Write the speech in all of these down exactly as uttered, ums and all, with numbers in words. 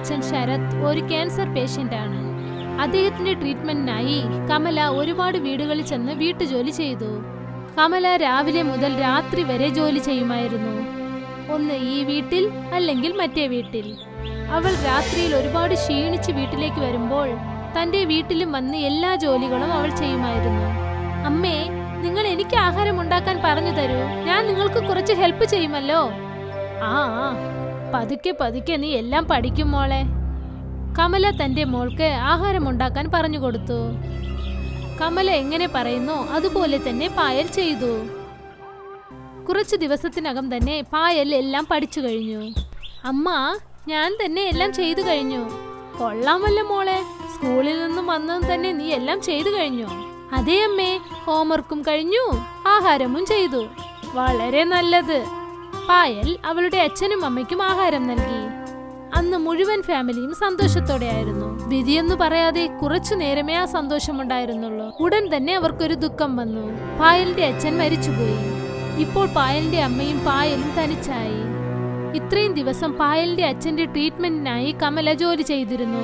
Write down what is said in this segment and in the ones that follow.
അച്ഛൻ ശരത് ഒരു cancer patient ആണ്. അദ്ദേഹത്തിന്റെ ട്രീറ്റ്മെന്റിനായി കമല ഒരുപാട് വീടുകളിൽ ചെന്ന് വീട്ടുജോലി ചെയ്തു. കമല രാവിലെ മുതൽ രാത്രി വരെ ജോലി ചെയ്യുമായിരുന്നു. ഒന്ന് ഈ വീട്ടിൽ അല്ലെങ്കിൽ മറ്റേ വീട്ടിൽ. അവൾ രാത്രിയിൽ ഒരുപാട് ക്ഷീണിച്ച് വീട്ടിലേക്ക് വരുമ്പോൾ തന്റെ വീട്ടിലും വന്ന് എല്ലാ ജോലികളും അവൾ ചെയ്യുമായിരുന്നു. അമ്മേ, നിങ്ങൾ എനിക്ക് ആഹാരം ഉണ്ടാക്കാൻ പറഞ്ഞു തരൂ, ഞാൻ നിങ്ങൾക്ക് കുറച്ച് ഹെൽപ്പ് ചെയ്യുമല്ലോ. ആ പതുക്കെ പതുക്കെ നീ എല്ലാം പഠിക്കും മോളെ. കമല തന്റെ മോൾക്ക് ആഹാരം ഉണ്ടാക്കാൻ പറഞ്ഞു കൊടുത്തു. കമല എങ്ങനെ പറയുന്നു അതുപോലെ തന്നെ പായൽ ചെയ്തു. കുറച്ചു ദിവസത്തിനകം തന്നെ പായൽ എല്ലാം പഠിച്ചു കഴിഞ്ഞു. അമ്മ, ഞാൻ തന്നെ എല്ലാം ചെയ്തു കഴിഞ്ഞു. കൊള്ളാമല്ലോ മോളെ, സ്കൂളിൽ നിന്നും വന്നതും തന്നെ നീ എല്ലാം ചെയ്തു കഴിഞ്ഞു. അതേ അമ്മേ, ഹോംവർക്കും കഴിഞ്ഞു, ആഹാരവും ചെയ്തു. വളരെ നല്ലത്. പായൽ അവളുടെ അച്ഛനും അമ്മയ്ക്കും ആഹാരം നൽകി. അന്ന് മുഴുവൻ ഫാമിലിയും സന്തോഷത്തോടെയായിരുന്നു. വിധിയെന്നു പറയാതെ കുറച്ചു നേരമേ ആ സന്തോഷമുണ്ടായിരുന്നുള്ളൂ. ഉടൻ തന്നെ അവർക്കൊരു ദുഃഖം വന്നു. പായലിന്റെ അച്ഛൻ മരിച്ചുപോയി. ഇപ്പോൾ പായലിന്റെ അമ്മയും പായലും തനിച്ചായി. ഇത്രയും ദിവസം പായലിന്റെ അച്ഛന്റെ ട്രീറ്റ്മെന്റിനായി കമല ജോലി ചെയ്തിരുന്നു.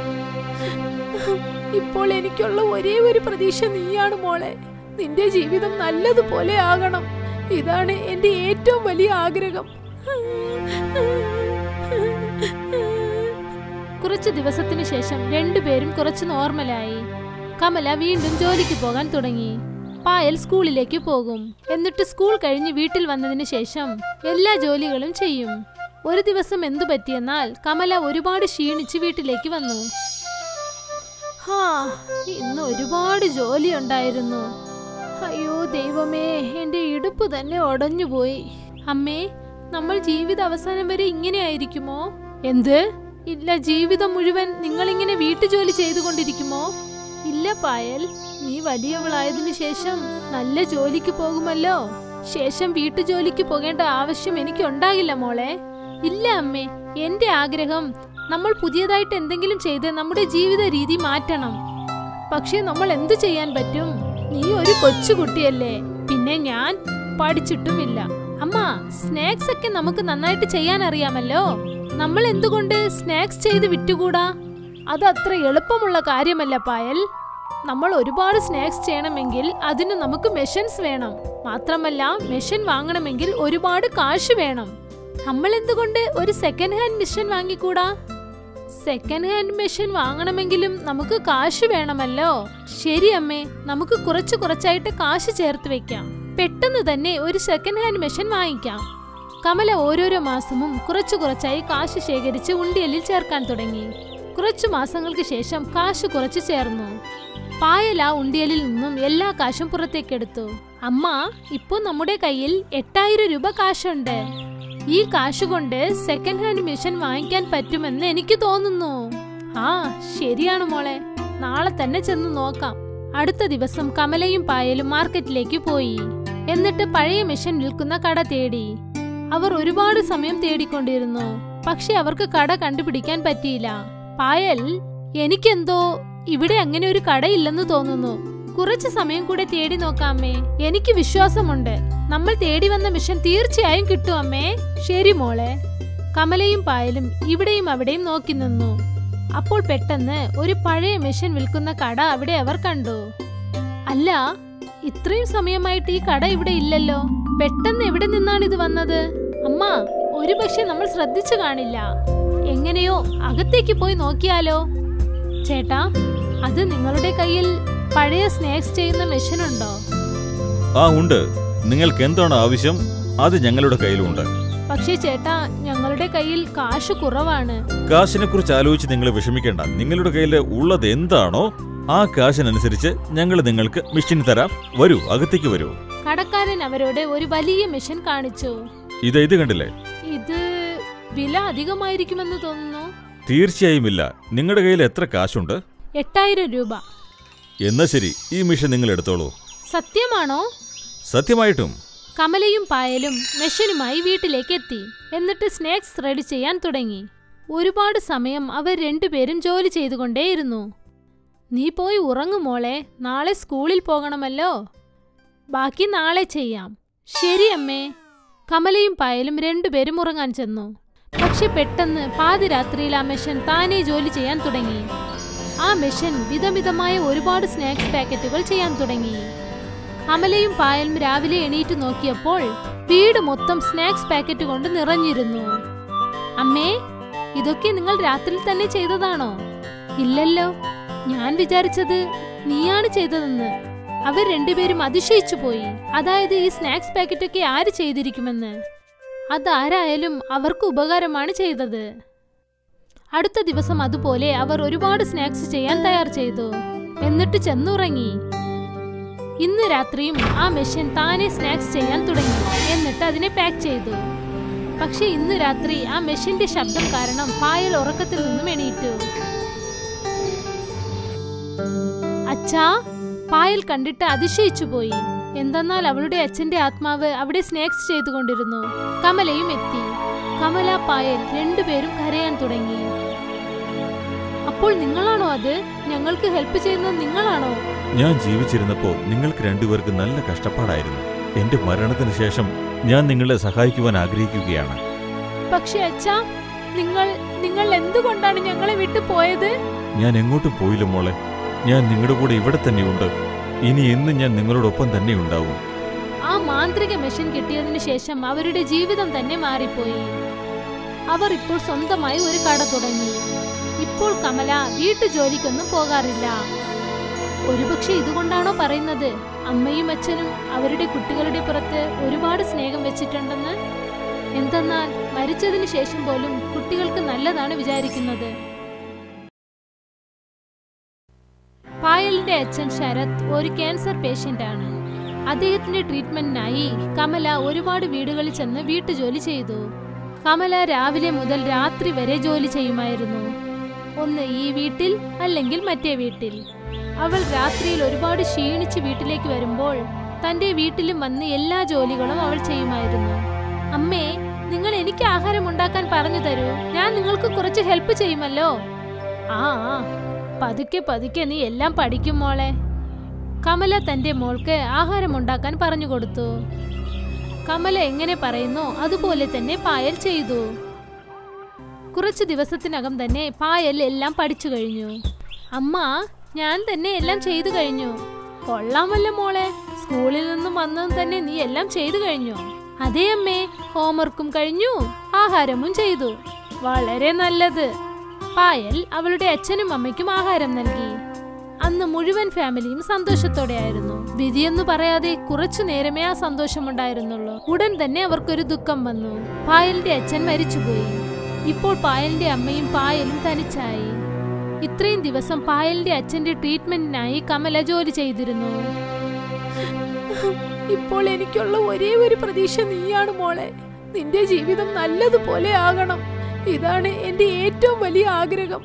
ഇപ്പോൾ എനിക്കുള്ള ഒരേ ഒരു പ്രതീക്ഷ നീയാണ് മോളെ. നിന്റെ ജീവിതം നല്ലതുപോലെ ആകണം. ഇതാണ് എന്റെ ഏറ്റവും വലിയ ആഗ്രഹം. കുറച്ചു ദിവസത്തിനു ശേഷം രണ്ടുപേരും കുറച്ച് നോർമലായി. കമല വീണ്ടും ജോലിക്ക് പോകാൻ തുടങ്ങി. പായൽ സ്കൂളിലേക്ക് പോകും. എന്നിട്ട് സ്കൂൾ കഴിഞ്ഞ് വീട്ടിൽ വന്നതിന് ശേഷം എല്ലാ ജോലികളും ചെയ്യും. ഒരു ദിവസം എന്തു പറ്റിയെന്നാൽ കമല ഒരുപാട് ക്ഷീണിച്ച് വീട്ടിലേക്ക് വന്നു. ഹാ, ഇന്ന് ഒരുപാട് ജോലി ഉണ്ടായിരുന്നു. അയ്യോ ദൈവമേ, എന്റെ ഇടുപ്പ് തന്നെ ഒടഞ്ഞുപോയി. അമ്മേ, നമ്മൾ ജീവിത അവസാനം വരെ ഇങ്ങനെ ആയിരിക്കുമോ? എന്ത്? ഇല്ല, ജീവിതം മുഴുവൻ നിങ്ങളിങ്ങനെ വീട്ടുജോലി ചെയ്തുകൊണ്ടിരിക്കുമോ? ഇല്ല പായൽ, നീ വലിയവളായതിനു ശേഷം നല്ല ജോലിക്ക് പോകുമല്ലോ. ശേഷം വീട്ടുജോലിക്ക് പോകേണ്ട ആവശ്യം എനിക്ക് ഉണ്ടാകില്ല മോളെ. ഇല്ല അമ്മേ, എന്റെ ആഗ്രഹം നമ്മൾ പുതിയതായിട്ട് എന്തെങ്കിലും ചെയ്ത് നമ്മുടെ ജീവിത രീതി മാറ്റണം. പക്ഷെ നമ്മൾ എന്തു ചെയ്യാൻ പറ്റും? നീ ഒരു കൊച്ചുകുട്ടിയല്ലേ, പിന്നെ ഞാൻ പഠിച്ചിട്ടുമില്ല. അമ്മ, സ്നാക്സ് ഒക്കെ നമുക്ക് നന്നായിട്ട് ചെയ്യാൻ അറിയാമല്ലോ. നമ്മൾ എന്തുകൊണ്ട് സ്നാക്സ് ചെയ്ത് വിറ്റുകൂടാ? അത് അത്ര എളുപ്പമുള്ള കാര്യമല്ല പായൽ. നമ്മൾ ഒരുപാട് സ്നാക്സ് ചെയ്യണമെങ്കിൽ അതിന് നമുക്ക് മെഷീൻസ് വേണം. മാത്രമല്ല, മെഷീൻ വാങ്ങണമെങ്കിൽ ഒരുപാട് കാശ് വേണം. നമ്മൾ എന്തുകൊണ്ട് ഒരു സെക്കൻഡ് ഹാൻഡ് മെഷീൻ വാങ്ങിക്കൂടാ? സെക്കൻഡ് ഹാൻഡ് മെഷീൻ വാങ്ങണമെങ്കിലും നമുക്ക് കാശ് വേണമല്ലോ. ശരി അമ്മേ, നമുക്ക് കുറച്ച് കുറച്ചായിട്ട് കാശ് ചേർത്ത് വെക്കാം. പെട്ടെന്ന് തന്നെ ഒരു സെക്കൻഡ് ഹാൻഡ് മെഷീൻ വാങ്ങിക്കാം. കമല ഓരോരോ മാസവും കുറച്ചു കുറച്ചായി കാശ് ശേഖരിച്ച് ഉണ്ടിയലിൽ ചേർക്കാൻ തുടങ്ങി. കുറച്ചു മാസങ്ങൾക്ക് ശേഷം കാശ് കുറച്ച് ചേർന്നു. പായൽ ആ ഉണ്ടിയലിൽ നിന്നും എല്ലാ കാശും പുറത്തേക്കെടുത്തു. അമ്മ, ഇപ്പൊ നമ്മുടെ കയ്യിൽ എട്ടായിരം രൂപ കാശുണ്ട്. ഈ കാശ് കൊണ്ട് സെക്കൻഡ് ഹാൻഡ് മെഷീൻ വാങ്ങിക്കാൻ പറ്റുമെന്ന് എനിക്ക് തോന്നുന്നു. ആ ശരിയാണ് മോളെ, നാളെ തന്നെ ചെന്ന് നോക്കാം. അടുത്ത ദിവസം കമലയും പായലും മാർക്കറ്റിലേക്ക് പോയി. എന്നിട്ട് പഴയ മെഷീൻ വിൽക്കുന്ന കട തേടി. അവർ ഒരുപാട് സമയം തേടിക്കൊണ്ടിരുന്നു. പക്ഷെ അവർക്ക് കട കണ്ടുപിടിക്കാൻ പറ്റിയില്ല. പായൽ, എനിക്കെന്തോ ഇവിടെ അങ്ങനെ ഒരു കടയില്ലെന്ന് തോന്നുന്നു. കുറച്ചു സമയം കൂടെ തേടി നോക്കാമേ. എനിക്ക് വിശ്വാസമുണ്ട്, നമ്മൾ തേടി വന്ന മിഷൻ തീർച്ചയായും കിട്ടും അമ്മേ. ശരി മോളെ. കമലയും പായലും ഇവിടെയും അവിടെയും നോക്കി നിന്നു. അപ്പോൾ പെട്ടെന്ന് ഒരു പഴയ മെഷീൻ വിൽക്കുന്ന കട അവിടെ അവർ കണ്ടു. അല്ല, ഇത്രയും സമയമായിട്ട് ഈ കട ഇവിടെ ഇല്ലല്ലോ. പെട്ടെന്ന് എവിടെ നിന്നാണ് ഇത് വന്നത്? അമ്മ, ഒരു പക്ഷെ നമ്മൾ ശ്രദ്ധിച്ചു കാണില്ല. എങ്ങനെയോ അകത്തേക്ക് പോയി നോക്കിയാലോ? ചേട്ടാ, അത് നിങ്ങളുടെ കയ്യിൽ പഴയ സ്നാക്സ് ചെയ്യുന്ന മെഷീൻ ഉണ്ടോ? ആ ഉണ്ട്. നിങ്ങൾക്ക് എന്താണ് ആവശ്യം? അത് ഞങ്ങളുടെ കയ്യിലുണ്ട്. പക്ഷേ ചേട്ടാ, ഞങ്ങളുടെ കയ്യിൽ കാശ് കുറവാണ്. കാശിനെ കുറിച്ച് ആലോചിച്ച് നിങ്ങൾ വിഷമിക്കേണ്ട. നിങ്ങളുടെ കയ്യിൽ ഉള്ളത് എന്താണോ ആ കാശിനനുസരിച്ച് ഞങ്ങൾ നിങ്ങൾക്ക് മെഷീൻ തരാം. വരൂ, അകത്തേക്ക് വരൂ. കടക്കാരൻ അവരോട് ഒരു വലിയ മെഷീൻ കാണിച്ചു. ഇത് ഇത് കണ്ടില്ലേ? ഇത് വില അധികമായിരിക്കുമെന്ന് തോന്നുന്നു. തീർച്ചയായും ഇല്ല. നിങ്ങളുടെ കയ്യിൽ എത്ര കാശുണ്ട്? എട്ടായിരം രൂപ. എന്നാ ശരി, ഈ മെഷീൻ നിങ്ങൾ എടുത്തോളൂ. സത്യമാണോ? സത്യമായിട്ടും. കമലയും പായലും മെഷീനുമായി വീട്ടിലേക്ക് എത്തി. എന്നിട്ട് സ്നാക്സ് റെഡി ചെയ്യാൻ തുടങ്ങി. ഒരുപാട് സമയം അവർ രണ്ടുപേരും ജോലി ചെയ്തുകൊണ്ടേയിരുന്നു. നീ പോയി ഉറങ്ങു മോളെ, നാളെ സ്കൂളിൽ പോകണമല്ലോ. ബാക്കി നാളെ ചെയ്യാം. ശരി അമ്മേ. കമലയും പായലും രണ്ടുപേരും ഉറങ്ങാൻ ചെന്നു. പക്ഷെ പെട്ടെന്ന് പാതിരാത്രിയിൽ ആ മെഷീൻ താനേ ജോലി ചെയ്യാൻ തുടങ്ങി. ആ മെഷീൻ വിധമിതമായ ഒരുപാട് സ്നാക്സ് പാക്കറ്റുകൾ ചെയ്യാൻ തുടങ്ങി. കമലയും പായലും രാവിലെ എണീറ്റ് നോക്കിയപ്പോൾ വീട് മൊത്തം സ്നാക്സ് പാക്കറ്റ് കൊണ്ട് നിറഞ്ഞിരുന്നു. അമ്മേ, ഇതൊക്കെ നിങ്ങൾ രാത്രി തന്നെ ചെയ്തതാണോ? ഇല്ലല്ലോ, ഞാൻ വിചാരിച്ചത് നീയാണ് ചെയ്തതെന്ന്. അവർ രണ്ടുപേരും അതിശയിച്ചു പോയി. അതായത് ഈ സ്നാക്സ് പാക്കറ്റൊക്കെ ആര് ചെയ്തിരിക്കുമെന്ന്. അതാരായാലും അവർക്ക് ഉപകാരമാണ് ചെയ്തത്. അടുത്ത ദിവസം അതുപോലെ അവർ ഒരുപാട് സ്നാക്സ് ചെയ്യാൻ തയ്യാർ ചെയ്തു. എന്നിട്ട് ചെന്നുറങ്ങി. ഇന്ന് രാത്രിയും ആ മെഷീൻ താനെ സ്നാക്സ് ചെയ്യാൻ തുടങ്ങി. എന്നിട്ട് അതിനെ പാക്ക് ചെയ്തു. പക്ഷെ ഇന്ന് രാത്രി ആ മെഷീന്റെ ശബ്ദം കാരണം പായൽ ഉറക്കത്തിൽ നിന്നും എണീറ്റു. അച്ഛാ, പായൽ കണ്ടിട്ട് അതിശയിച്ചു പോയി. എന്തെന്നാൽ അവളുടെ അച്ഛന്റെ ആത്മാവ് അവിടെ സ്നാക്സ് ചെയ്തുകൊണ്ടിരുന്നു. കമലയും എത്തി. കമല, പായൽ രണ്ടുപേരും കരയാൻ തുടങ്ങി. അപ്പോൾ നിങ്ങളാണോ അത്? ഞങ്ങൾക്ക് ഹെൽപ്പ് ചെയ്യുന്നത് നിങ്ങളാണോ? ഞാൻ ജീവിച്ചിരുന്നപ്പോൾ നിങ്ങൾക്ക് രണ്ടുപേർക്ക് നല്ല കഷ്ടപ്പാടായിരുന്നു. എന്റെ മരണത്തിന് ശേഷം ഞാൻ നിങ്ങളെ സഹായിക്കുവാൻ ആഗ്രഹിക്കുകയാണ്. പക്ഷെ അച്ഛാ, നിങ്ങൾ നിങ്ങൾ എന്തുകൊണ്ടാണ് ഞങ്ങളെ വിട്ടു പോയത്? ഞാൻ എങ്ങോട്ടും പോയില്ല മോളെ. ഞാൻ നിങ്ങളുടെ കൂടെ ഇവിടെ തന്നെയുണ്ട്. ഇനി എന്നും ഞാൻ നിങ്ങളോടൊപ്പം തന്നെ ഉണ്ടാവും. ആ മാന്ത്രിക മെഷീൻ കിട്ടിയതിനു ശേഷം അവരുടെ ജീവിതം തന്നെ മാറിപ്പോയി. അവർ ഇപ്പോൾ സ്വന്തമായി ഒരു കട തുടങ്ങി. ഇപ്പോൾ കമല വീട്ടു ജോലിക്കൊന്നും പോകാറില്ല. ഒരുപക്ഷെ ഇതുകൊണ്ടാണോ പറയുന്നത് അമ്മയും അച്ഛനും അവരുടെ കുട്ടികളുടെ പുറത്ത് ഒരുപാട് സ്നേഹം വെച്ചിട്ടുണ്ടെന്ന്? എന്തെന്നാൽ മരിച്ചതിന് ശേഷം പോലും കുട്ടികൾക്ക് നല്ലതാണ് വിചാരിക്കുന്നത്. പായലിന്റെ അച്ഛൻ ശരത് ഒരു ക്യാൻസർ പേഷ്യന്റ് ആണ്. അദ്ദേഹത്തിന്റെ ട്രീറ്റ്മെന്റിനായി കമല ഒരുപാട് വീടുകളിൽ ചെന്ന് വീട്ടുജോലി ചെയ്തു. കമല രാവിലെ മുതൽ രാത്രി വരെ ജോലി ചെയ്യുമായിരുന്നു. ഒന്ന് ഈ വീട്ടിൽ, അല്ലെങ്കിൽ മറ്റേ വീട്ടിൽ. അവൾ രാത്രിയിൽ ഒരുപാട് ക്ഷീണിച്ച് വീട്ടിലേക്ക് വരുമ്പോൾ തന്റെ വീട്ടിലും വന്ന് എല്ലാ ജോലികളും അവൾ ചെയ്യുമായിരുന്നു. അമ്മേ, നിങ്ങൾ എനിക്ക് ആഹാരം ഉണ്ടാക്കാൻ പറഞ്ഞു തരൂ. ഞാൻ നിങ്ങൾക്ക് കുറച്ച് ഹെൽപ്പ് ചെയ്യുമല്ലോ. ആ ആ പതുക്കെ പതുക്കെ നീ എല്ലാം പഠിക്കും മോളെ. കമല തന്റെ മോൾക്ക് ആഹാരം ഉണ്ടാക്കാൻ പറഞ്ഞു കൊടുത്തു. കമല എങ്ങനെ പറയുന്നോ അതുപോലെ തന്നെ പായൽ ചെയ്തു. കുറച്ചു ദിവസത്തിനകം തന്നെ പായൽ എല്ലാം പഠിച്ചു കഴിഞ്ഞു. അമ്മ, ഞാൻ തന്നെ എല്ലാം ചെയ്തു കഴിഞ്ഞു. കൊള്ളാമല്ലോ മോളെ, സ്കൂളിൽ നിന്നും വന്നതും തന്നെ നീ എല്ലാം ചെയ്തു കഴിഞ്ഞു. അതേ അമ്മേ, ഹോംവർക്കും കഴിഞ്ഞു, ആഹാരവും ചെയ്തു. വളരെ നല്ലത്. പായൽ അവളുടെ അച്ഛനും അമ്മയ്ക്കും ആഹാരം നൽകി. അന്ന് മുഴുവൻ ഫാമിലിയും സന്തോഷത്തോടെയായിരുന്നു. വിധിയെന്നു പറയാതെ കുറച്ചു നേരമേ ആ സന്തോഷമുണ്ടായിരുന്നുള്ളൂ. ഉടൻ തന്നെ അവർക്കൊരു ദുഃഖം വന്നു. പായലിന്റെ അച്ഛൻ മരിച്ചുപോയി. ഇപ്പോൾ പായലിന്റെ അമ്മയും പായലും തനിച്ചായി. ഇത്രയും ദിവസം പായലിന്റെ അച്ഛന്റെ ട്രീറ്റ്മെന്റിനായി കമല ജോലി ചെയ്തിരുന്നു. ഇപ്പോൾ എനിക്കുള്ള ഒരേ ഒരു പ്രതീക്ഷ നീയാണ് മോളെ. നിന്റെ ജീവിതം നല്ലതുപോലെ ആകണം. ഇതാണ് എന്റെ ഏറ്റവും വലിയ ആഗ്രഹം.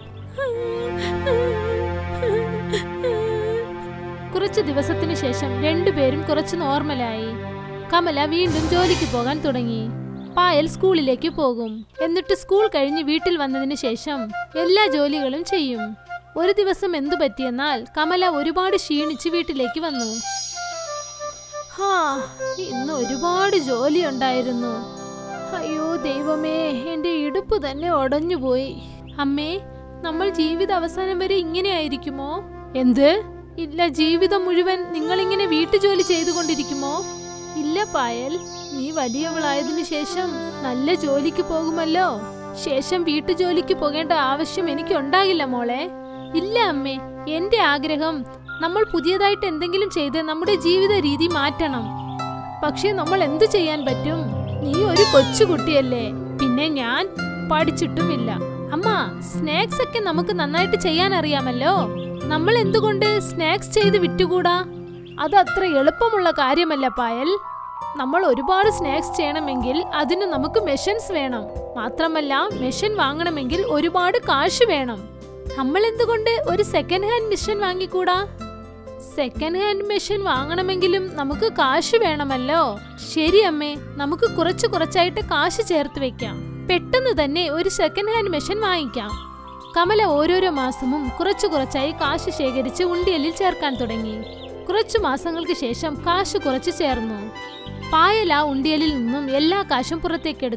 കുറച്ചു ദിവസത്തിനു ശേഷം രണ്ടുപേരും കുറച്ച് നോർമലായി. കമല വീണ്ടും ജോലിക്ക് പോകാൻ തുടങ്ങി. പായൽ സ്കൂളിലേക്ക് പോകും. എന്നിട്ട് സ്കൂൾ കഴിഞ്ഞ് വീട്ടിൽ വന്നതിന് ശേഷം എല്ലാ ജോലികളും ചെയ്യും. ഒരു ദിവസം എന്തു പറ്റിയെന്നാൽ കമല ഒരുപാട് ക്ഷീണിച്ച് വീട്ടിലേക്ക് വന്നു. ഹാ, ഇന്ന് ഒരുപാട് ജോലി ഉണ്ടായിരുന്നു. അയ്യോ ദൈവമേ, എന്റെ ഇടുപ്പ് തന്നെ ഉടഞ്ഞുപോയി. അമ്മേ, നമ്മൾ ജീവിത അവസാനം വരെ ഇങ്ങനെ ആയിരിക്കുമോ? എന്ത്? ഇല്ല, ജീവിതം മുഴുവൻ നിങ്ങൾ ഇങ്ങനെ വീട്ടുജോലി ചെയ്തുകൊണ്ടിരിക്കുമോ? ഇല്ല പായൽ, നീ വലിയവളായതിനു ശേഷം നല്ല ജോലിക്ക് പോകുമല്ലോ. ശേഷം വീട്ടുജോലിക്ക് പോകേണ്ട ആവശ്യം എനിക്ക് ഉണ്ടാകില്ല മോളെ. ഇല്ല അമ്മേ, എന്റെ ആഗ്രഹം നമ്മൾ പുതിയതായിട്ട് എന്തെങ്കിലും ചെയ്ത് നമ്മുടെ ജീവിത രീതി മാറ്റണം. പക്ഷെ നമ്മൾ എന്തു ചെയ്യാൻ പറ്റും? നീ ഒരു കൊച്ചുകുട്ടിയല്ലേ. പിന്നെ ഞാൻ പഠിച്ചിട്ടുമില്ല. അമ്മ, സ്നാക്സ് ഒക്കെ നമുക്ക് നന്നായിട്ട് ചെയ്യാൻ അറിയാമല്ലോ. നമ്മൾ എന്തുകൊണ്ട് സ്നാക്സ് ചെയ്ത് വിറ്റുകൂടാ? അത് അത്ര എളുപ്പമുള്ള കാര്യമല്ല പായൽ. നമ്മൾ ഒരുപാട് സ്നാക്സ് ചെയ്യണമെങ്കിൽ അതിന് നമുക്ക് മെഷീൻസ് വേണം. മാത്രമല്ല, മെഷീൻ വാങ്ങണമെങ്കിൽ ഒരുപാട് കാശ് വേണം. നമ്മൾ എന്തുകൊണ്ട് ഒരു സെക്കൻഡ് ഹാൻഡ് മെഷീൻ വാങ്ങിക്കൂടാ? സെക്കൻഡ് ഹാൻഡ് മെഷീൻ വാങ്ങണമെങ്കിലും നമുക്ക് കാശ് വേണമല്ലോ. ശരി അമ്മേ, നമുക്ക് കുറച്ച് കുറച്ചായിട്ട് കാശ് ചേർത്ത് വെക്കാം. പെട്ടെന്ന് തന്നെ ഒരു സെക്കൻഡ് ഹാൻഡ് മെഷീൻ വാങ്ങിക്കാം. കമല ഓരോരോ മാസവും കുറച്ചു കുറച്ചായി കാശ് ശേഖരിച്ച് ഉണ്ടിയലിൽ ചേർക്കാൻ തുടങ്ങി. കുറച്ചു മാസങ്ങൾക്ക് ശേഷം കാശ് കുറച്ച് ചേർന്നു. പായൽ ആ ഉണ്ടിയലിൽ നിന്നും എല്ലാ കാശും പുറത്തേക്കെടുത്തു.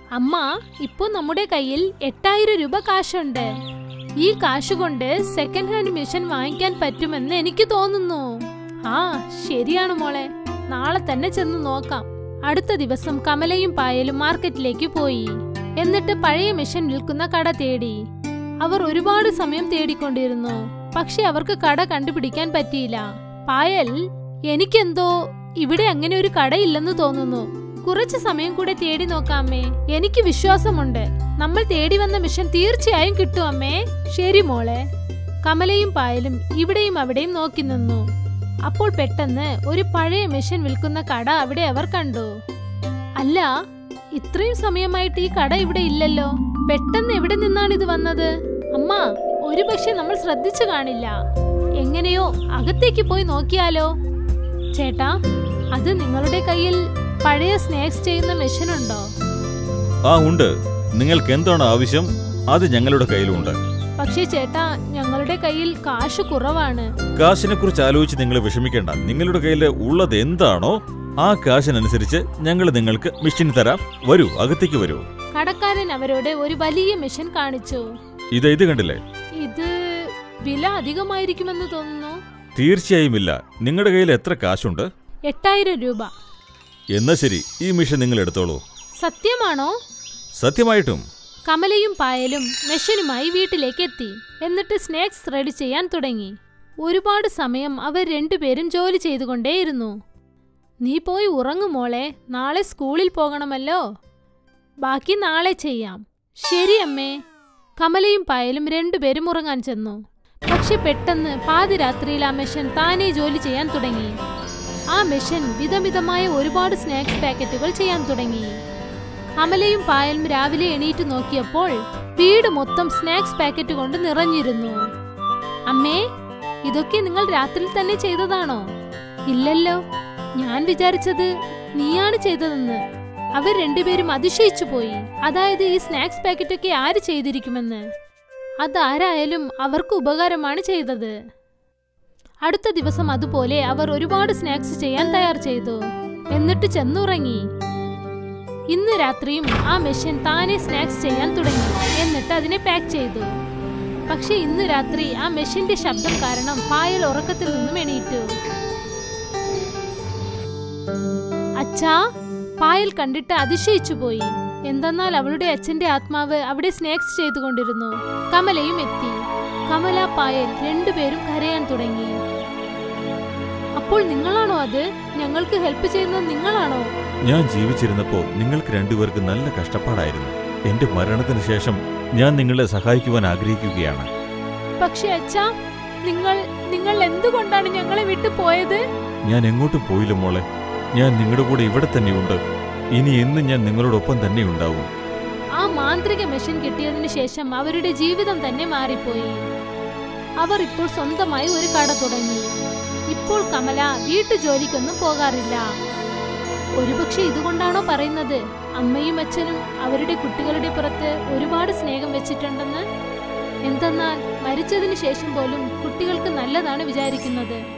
അമ്മ, ഇപ്പോ നമ്മുടെ കയ്യിൽ എട്ടായിരം രൂപ കാശുണ്ട്. ഈ കാശ് കൊണ്ട് സെക്കൻഡ് ഹാൻഡ് മെഷീൻ വാങ്ങിക്കാൻ പറ്റുമെന്ന് എനിക്ക് തോന്നുന്നു. ആ, ശരിയാണ് മോളെ. നാളെ തന്നെ ചെന്ന് നോക്കാം. അടുത്ത ദിവസം കമലയും പായലും മാർക്കറ്റിലേക്ക് പോയി. എന്നിട്ട് പഴയ മെഷീൻ വിൽക്കുന്ന കട തേടി. അവർ ഒരുപാട് സമയം തേടിക്കൊണ്ടിരുന്നു. പക്ഷെ അവർക്ക് കട കണ്ടുപിടിക്കാൻ പറ്റിയില്ല. പായൽ, എനിക്കെന്തോ ഇവിടെ അങ്ങനെ ഒരു കടയില്ലെന്ന് തോന്നുന്നു. കുറച്ചു സമയം കൂടെ തേടി നോക്കാമേ. എനിക്ക് വിശ്വാസമുണ്ട് നമ്മൾ തേടി വന്ന മിഷൻ തീർച്ചയായും കിട്ടും അമ്മേ. ശരി മോളെ. കമലയും പായലും ഇവിടെയും അവിടെയും നോക്കി നിന്നു. അപ്പോൾ പെട്ടെന്ന് ഒരു പഴയ മെഷീൻ വിൽക്കുന്ന കട അവിടെ അവർ കണ്ടു. അല്ല, ഇത്രയും സമയമായിട്ട് ഈ കട ഇവിടെ ഇല്ലല്ലോ. പെട്ടെന്ന് എവിടെ നിന്നാണ് ഇത് വന്നത്? അമ്മ, ഒരുപക്ഷെ നമ്മൾ ശ്രദ്ധിച്ചു കാണില്ല. എങ്ങനെയോ അകത്തേക്ക് പോയി നോക്കിയാലോ? ചേട്ടാ, അത് നിങ്ങളുടെ കയ്യിൽ പഴയ സ്നാക്സ് ചെയ്യുന്ന മെഷീൻ ഉണ്ടോ? ആ, ഉണ്ട്. നിങ്ങൾക്ക് എന്താണ് ആവശ്യം? അത് ഞങ്ങളുടെ കയ്യിലുണ്ട്. പക്ഷേ ചേട്ടാ, ഞങ്ങളുടെ കയ്യിൽ കാശ് കുറവാണ്. കാശിനെ കുറിച്ച് ആലോചിച്ച് നിങ്ങൾ വിഷമിക്കേണ്ട. നിങ്ങളുടെ കയ്യിൽ ഉള്ളത് എന്താണോ ആ കാശിനനുസരിച്ച് ഞങ്ങൾ നിങ്ങൾക്ക് മെഷീൻ തരാം. വരൂ, അകത്തേക്ക് വരൂ. കടക്കാരൻ അവരോട് ഒരു വലിയ മെഷീൻ കാണിച്ചു. ഇത് ഇത് കണ്ടില്ലേ? ഇത് വില അധികമായിരിക്കുമെന്ന് തോന്നുന്നു. തീർച്ചയായും ഇല്ല. നിങ്ങളുടെ കയ്യിൽ എത്ര കാശുണ്ട്? എട്ടായിരം രൂപ. എന്നാ ശരി, ഈ മെഷീൻ നിങ്ങൾ എടുത്തോളൂ. സത്യമാണോ? സത്യമായിട്ടും. കമലയും പായലും മെഷീനുമായി വീട്ടിലേക്ക് എത്തി. എന്നിട്ട് സ്നാക്സ് റെഡി ചെയ്യാൻ തുടങ്ങി. ഒരുപാട് സമയം അവർ രണ്ടുപേരും ജോലി ചെയ്തുകൊണ്ടേയിരുന്നു. നീ പോയി ഉറങ്ങു മോളെ, നാളെ സ്കൂളിൽ പോകണമല്ലോ. ബാക്കി നാളെ ചെയ്യാം. ശരി അമ്മേ. കമലയും പായലും രണ്ടുപേരും ഉറങ്ങാൻ ചെന്നു. പക്ഷെ പെട്ടെന്ന് പാതിരാത്രിയിൽ ആ മെഷീൻ താനേ ജോലി ചെയ്യാൻ തുടങ്ങി. ആ മെഷീൻ വിധമിതമായ ഒരുപാട് സ്നാക്സ് പാക്കറ്റുകൾ ചെയ്യാൻ തുടങ്ങി. കമലയും പായലും രാവിലെ എണീറ്റ് നോക്കിയപ്പോൾ വീട് മൊത്തം സ്നാക്സ് പാക്കറ്റ് കൊണ്ട് നിറഞ്ഞിരുന്നു. അമ്മേ, ഇതൊക്കെ നിങ്ങൾ രാത്രി തന്നെ ചെയ്തതാണോ? ഇല്ലല്ലോ, ഞാൻ വിചാരിച്ചത് നീയാണ് ചെയ്തതെന്ന്. അവർ രണ്ടുപേരും അതിശയിച്ചു പോയി. അതായത് ഈ സ്നാക്സ് പാക്കറ്റൊക്കെ ആര് ചെയ്തിരിക്കുമെന്ന്. അതാരായാലും അവർക്ക് ഉപകാരമാണ് ചെയ്തത്. അടുത്ത ദിവസം അതുപോലെ അവർ ഒരുപാട് സ്നാക്സ് ചെയ്യാൻ തയ്യാർ ചെയ്തു. എന്നിട്ട് ചെന്നുറങ്ങി. ഇന്ന് രാത്രിയും ആ മെഷീൻ താനെ സ്നാക്സ് ചെയ്യാൻ തുടങ്ങി. എന്നിട്ട് അതിനെ പാക്ക് ചെയ്തു. പക്ഷെ ഇന്ന് രാത്രി ആ മെഷീന്റെ ശബ്ദം കാരണം പായൽ ഉറക്കത്തിൽ നിന്നും എണീറ്റു. അച്ഛാ, പായൽ കണ്ടിട്ട് അതിശയിച്ചു പോയി. എന്തെന്നാൽ അവളുടെ അച്ഛന്റെ ആത്മാവ് അവിടെ സ്നാക്സ് ചെയ്തുകൊണ്ടിരുന്നു. കമലയും എത്തി. കമല, പായൽ രണ്ടുപേരും കരയാൻ തുടങ്ങി. അപ്പോൾ നിങ്ങളാണോ അത്? ഞങ്ങൾക്ക് ഹെൽപ്പ് ചെയ്യുന്നത് നിങ്ങളാണോ? ഞാൻ ജീവിച്ചിരുന്നപ്പോൾ നിങ്ങൾക്ക് രണ്ടുപേർക്ക് നല്ല കഷ്ടപ്പാടായിരുന്നു. എന്റെ മരണത്തിന് ശേഷം ഞാൻ നിങ്ങളെ സഹായിക്കുവാൻ ആഗ്രഹിക്കുകയാണ്. പക്ഷെ അച്ഛാ, നിങ്ങൾ നിങ്ങൾ എന്തുകൊണ്ടാണ് ഞങ്ങളെ വിട്ടു പോയത്? ഞാൻ എങ്ങോട്ടും പോയില്ല മോളെ. ഞാൻ നിങ്ങളുടെ കൂടെ ഇവിടെ തന്നെയുണ്ട്. ഇനി എന്നും ഞാൻ നിങ്ങളോടൊപ്പം തന്നെ ഉണ്ടാവും. ആ മാന്ത്രിക മെഷീൻ കിട്ടിയതിനു ശേഷം അവരുടെ ജീവിതം തന്നെ മാറിപ്പോയി. അവർ ഇപ്പോൾ സ്വന്തമായി ഒരു കട തുടങ്ങി. ഇപ്പോൾ കമല വീട്ടു ജോലിക്കൊന്നും പോകാറില്ല. ഒരുപക്ഷെ ഇതുകൊണ്ടാണോ പറയുന്നത് അമ്മയും അച്ഛനും അവരുടെ കുട്ടികളുടെ പുറത്ത് ഒരുപാട് സ്നേഹം വെച്ചിട്ടുണ്ടെന്ന്? എന്തെന്നാൽ മരിച്ചതിനു ശേഷം പോലും കുട്ടികൾക്ക് നല്ലതാണ് വിചാരിക്കുന്നത്.